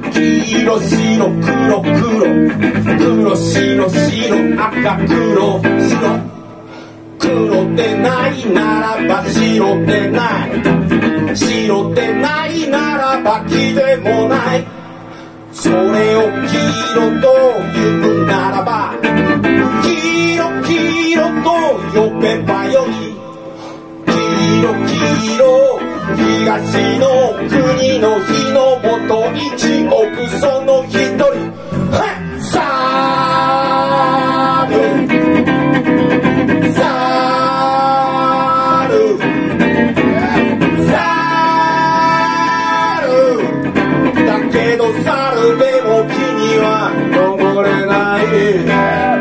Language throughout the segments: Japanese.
黄色白黒黒黒白白赤黒白黒でないならば白でない白でないならば黄でもないそれを黄色と言うならば黄色黄色と呼べばよい黄色黄色東の国の日の元一億その一人サールサールサールだけど猿でも木には登れない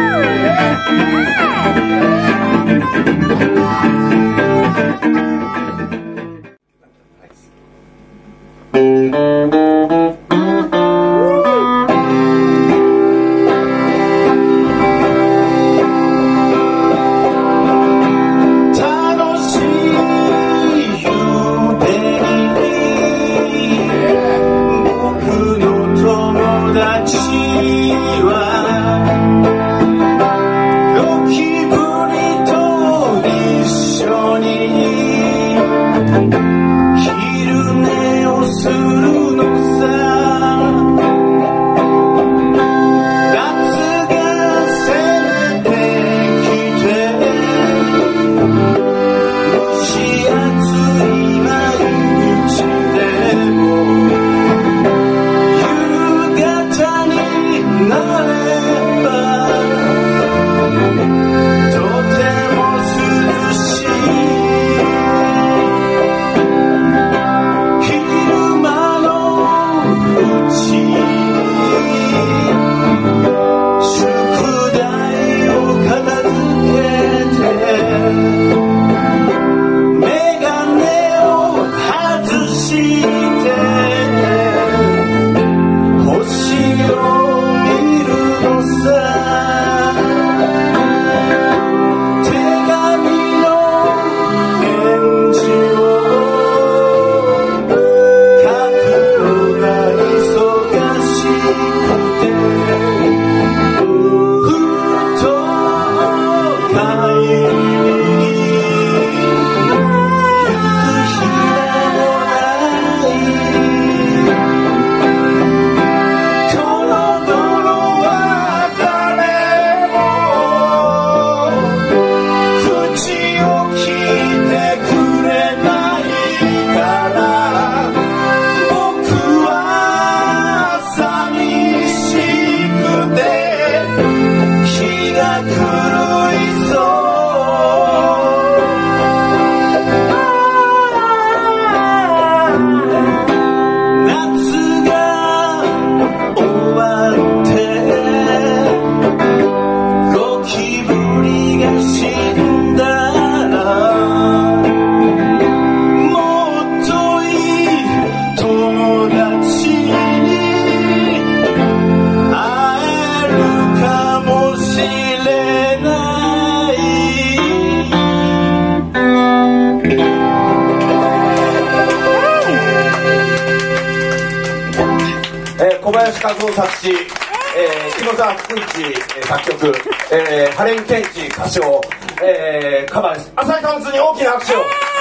小林和夫作詞、木澤福一作曲、ハレンケンチ歌唱、カバーです。浅井カウンツに大きな拍手を。い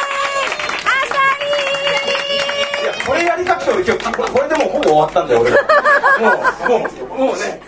やこれやりたくて俺今日これでもうほぼ終わったんだよ俺がもうね。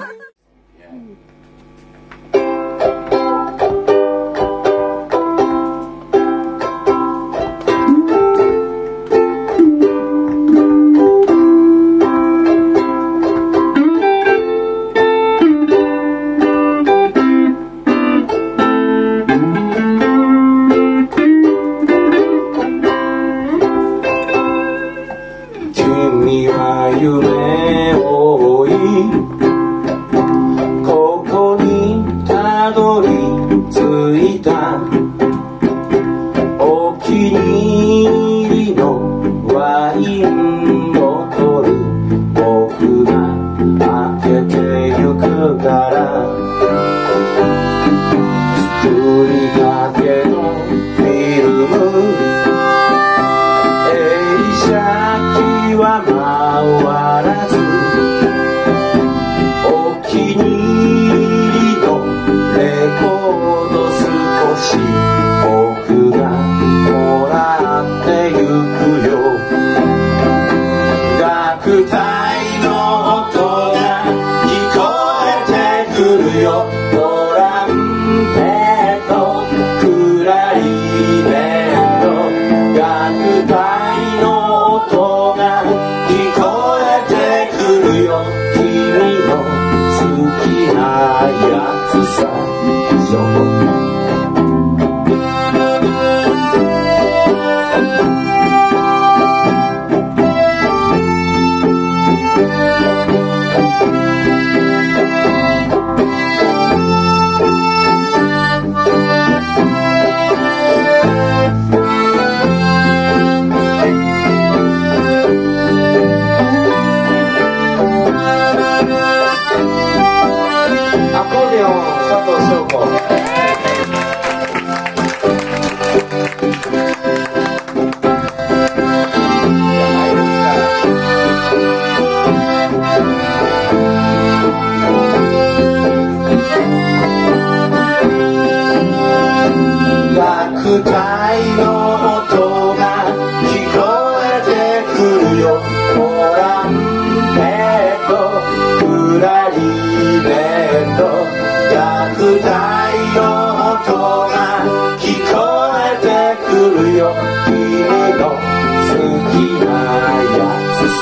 君は夢を追いここにたどり着いたお気に入りのワインボトル僕が開けてゆくから作りかけのフィルムは回ら楽隊の音が聞こえてくるよ。トランペット、クラリネット、楽隊の音が聞こえてくるよ。君の好きなやつさ。アコーディオン佐藤翔子。楽隊の音が聞こえてくるよ。トランペット、クラリネット、楽隊の音が聞こえてくるよ。君の好きなやつさ。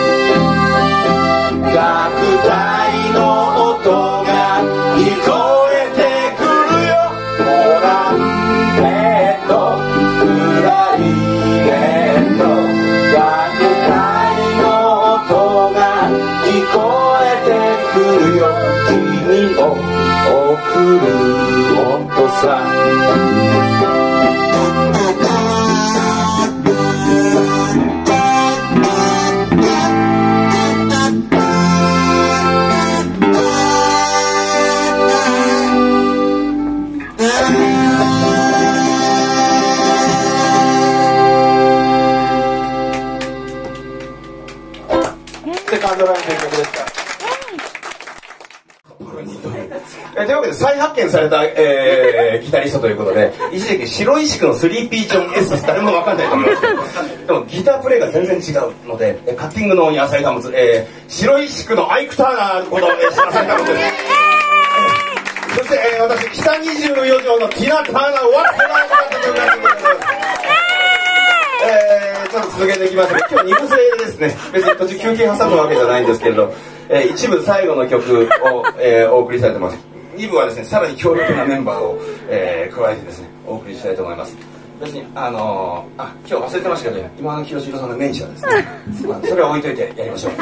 楽隊の音が聞こえてくるよ。トランペット、クラリネット、楽隊の音が聞こえてくるよ。君を送る音さ。セカンドラインという曲でした。というわけで再発見された、ギタリストということで、一時期白石区のスリーピージョン S 誰も分かんないと思いますけど、でもギタープレイが全然違うので、カッティングの野菜タムズ、白石区のアイク・ターナーこと、島さんタムズです。そして、私北24条のティナ・ターナー・ワッツナーとなったという感じでございます。ちょっと続けていきますが、今日2部制ですね。別に途中休憩挟むわけじゃないんですけれど、一部最後の曲を、お送りしたいと思います。2部はですね、さらに強力なメンバーを、加えてですね、お送りしたいと思います。別に今日忘れてましたけど、今の清志郎さんのメンシャですね。それは置いといてやりましょう。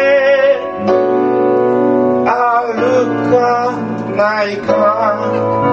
ないか